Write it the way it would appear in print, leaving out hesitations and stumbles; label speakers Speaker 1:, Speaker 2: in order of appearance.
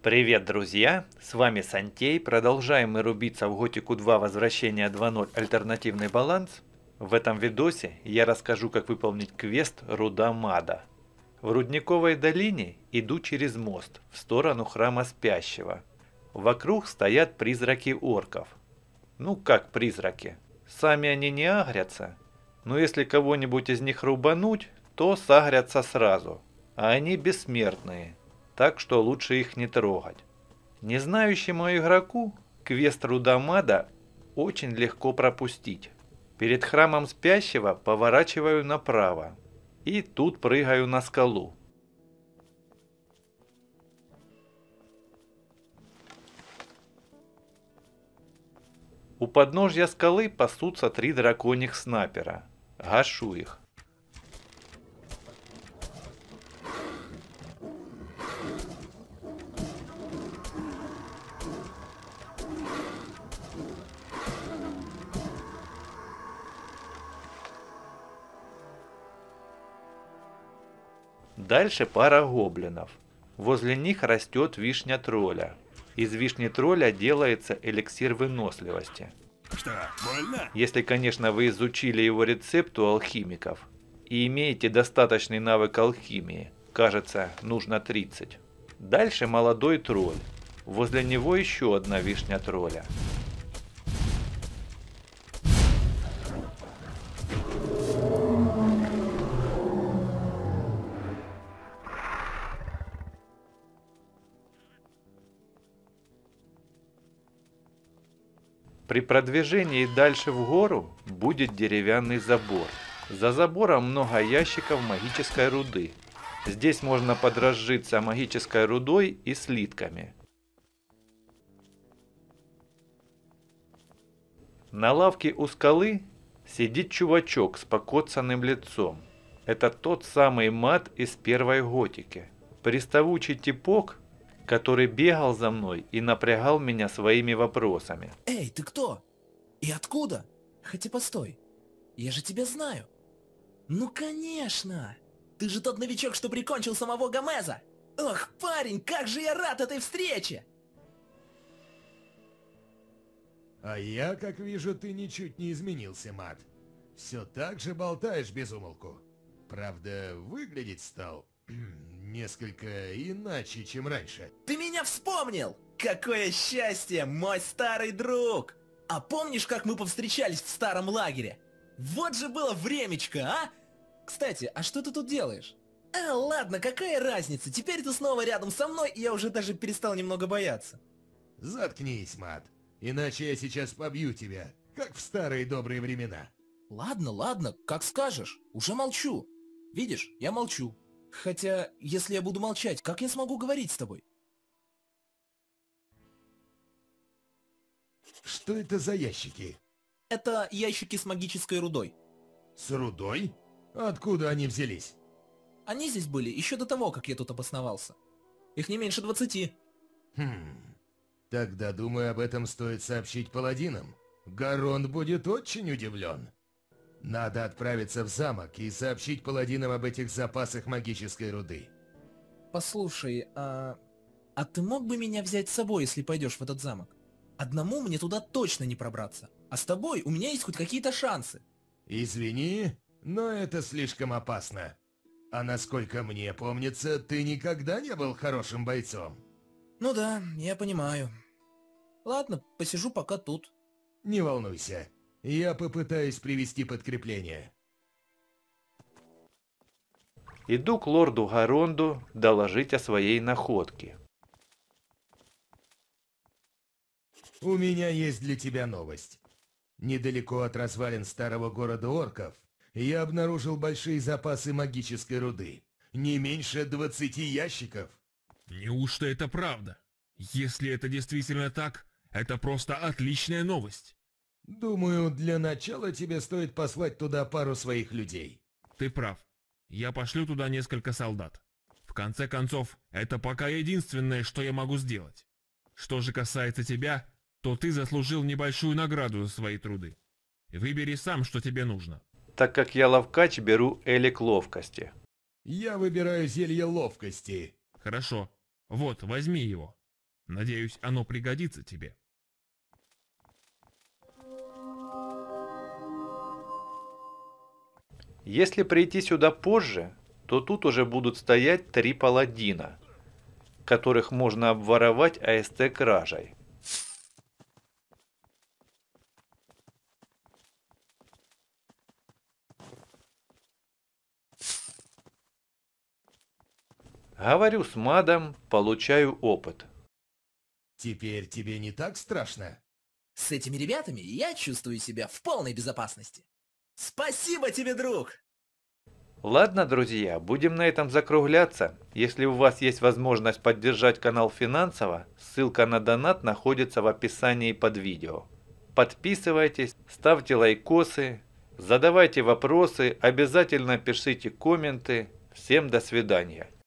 Speaker 1: Привет, друзья! С вами Сантей. Продолжаем мы рубиться в Готику 2 Возвращение 2.0 Альтернативный баланс. В этом видосе я расскажу, как выполнить квест Руда Мада. В Рудниковой долине иду через мост в сторону храма Спящего. Вокруг стоят призраки орков. Ну как призраки? Сами они не агрятся, но если кого-нибудь из них рубануть, то сагрятся сразу, а они бессмертные, так что лучше их не трогать. Незнающему игроку квест Руда Мада очень легко пропустить. Перед храмом Спящего поворачиваю направо и тут прыгаю на скалу. У подножья скалы пасутся 3 драконьих снайпера. Гашу их. Дальше пара гоблинов. Возле них растет вишня тролля. Из вишни тролля делается эликсир выносливости.
Speaker 2: Что, больно?
Speaker 1: Если, конечно, вы изучили его рецепт у алхимиков и имеете достаточный навык алхимии, кажется, нужно 30. Дальше молодой тролль. Возле него еще одна вишня тролля. При продвижении дальше в гору будет деревянный забор. За забором много ящиков магической руды. Здесь можно подразжиться магической рудой и слитками. На лавке у скалы сидит чувачок с покоцанным лицом. Это тот самый маг из первой готики. Приставучий типок, который бегал за мной и напрягал меня своими вопросами.
Speaker 3: Эй, ты кто? И откуда? Хотя постой, я же тебя знаю. Ну конечно! Ты же тот новичок, что прикончил самого Гомеза! Ох, парень, как же я рад этой встрече!
Speaker 2: А я, как вижу, ты ничуть не изменился, Мат. Все так же болтаешь без умолку. Правда, выглядеть стал несколько иначе, чем раньше.
Speaker 3: Ты меня вспомнил! Какое счастье, мой старый друг! А помнишь, как мы повстречались в старом лагере? Вот же было времечко, а? Кстати, а что ты тут делаешь? Ладно, какая разница? Теперь ты снова рядом со мной, и я уже даже перестал немного бояться.
Speaker 2: Заткнись, Мат. Иначе я сейчас побью тебя, как в старые добрые времена.
Speaker 3: Ладно, ладно, как скажешь. Уже молчу. Видишь, я молчу. Хотя, если я буду молчать, как я смогу говорить с тобой?
Speaker 2: Что это за ящики?
Speaker 3: Это ящики с магической рудой.
Speaker 2: С рудой? Откуда они взялись?
Speaker 3: Они здесь были еще до того, как я тут обосновался. Их не меньше 20.
Speaker 2: Тогда, думаю, об этом стоит сообщить паладинам. Гарон будет очень удивлен. Надо отправиться в замок и сообщить паладинам об этих запасах магической руды.
Speaker 3: Послушай, а ты мог бы меня взять с собой, если пойдешь в этот замок? Одному мне туда точно не пробраться. А с тобой у меня есть хоть какие-то шансы.
Speaker 2: Извини, но это слишком опасно. А насколько мне помнится, ты никогда не был хорошим бойцом.
Speaker 3: Ну да, я понимаю. Ладно, посижу пока тут.
Speaker 2: Не волнуйся, я попытаюсь привести подкрепление.
Speaker 1: Иду к лорду Гаронду доложить о своей находке.
Speaker 2: У меня есть для тебя новость. Недалеко от развалин старого города орков я обнаружил большие запасы магической руды. Не меньше 20 ящиков.
Speaker 4: Неужто это правда? Если это действительно так, это просто отличная новость.
Speaker 2: Думаю, для начала тебе стоит послать туда пару своих людей.
Speaker 4: Ты прав. Я пошлю туда несколько солдат. В конце концов, это пока единственное, что я могу сделать. Что же касается тебя, то ты заслужил небольшую награду за свои труды. Выбери сам, что тебе нужно.
Speaker 1: Так как я ловкач, беру элик ловкости.
Speaker 2: Я выбираю зелье ловкости.
Speaker 4: Хорошо. Вот, возьми его. Надеюсь, оно пригодится тебе.
Speaker 1: Если прийти сюда позже, то тут уже будут стоять 3 паладина, которых можно обворовать АСТ кражей. Говорю с Мадом, получаю опыт.
Speaker 2: Теперь тебе не так страшно?
Speaker 3: С этими ребятами я чувствую себя в полной безопасности. Спасибо тебе, друг!
Speaker 1: Ладно, друзья, будем на этом закругляться. Если у вас есть возможность поддержать канал финансово, ссылка на донат находится в описании под видео. Подписывайтесь, ставьте лайкосы, задавайте вопросы, обязательно пишите комменты. Всем до свидания.